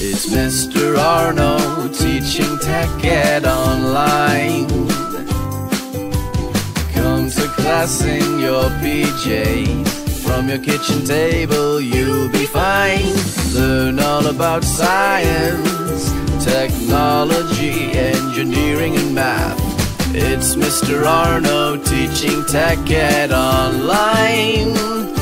It's Mr. Arno teaching tech ed online. Come to class in your PJs. From your kitchen table you'll be fine. Learn all about science, technology, engineering and math. It's Mr. Arno teaching tech ed online.